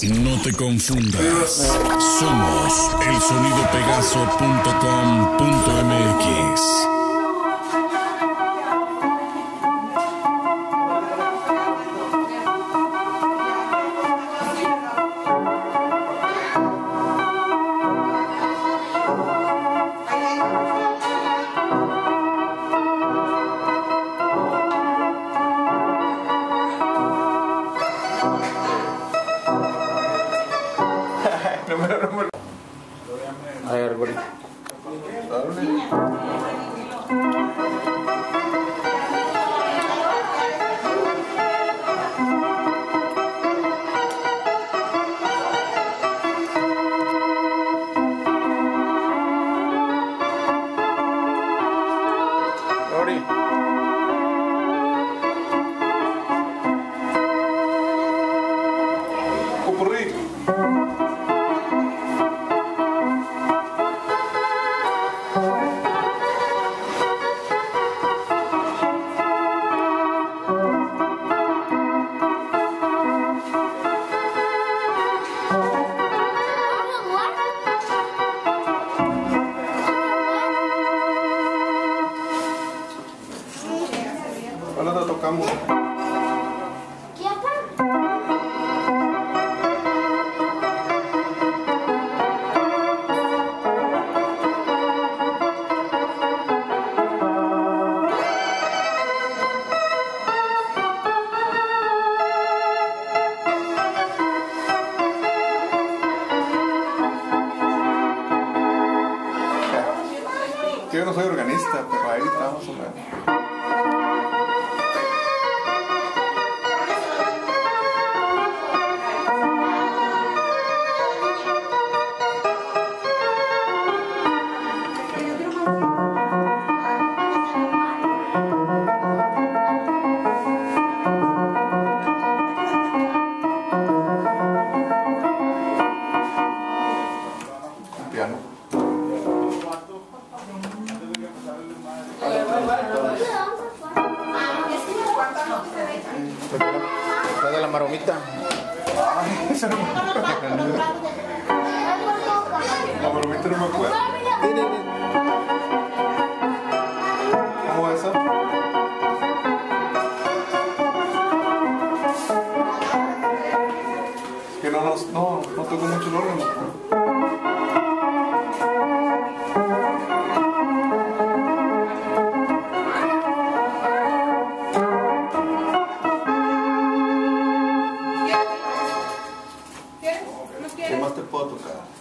No te confundas. Somos elsonidopegaso.com.mx. A ver, gordito. Popurrí. Ahora te tocamos. Yo no soy organista, pero ahí estamos, hombre. Piano. Está de la maromita. Ay, esa no me acuerdo. La maromita no me acuerdo. ¿Cómo va esa? Que no toco mucho el órgano. ¿Qué más te puedo tocar?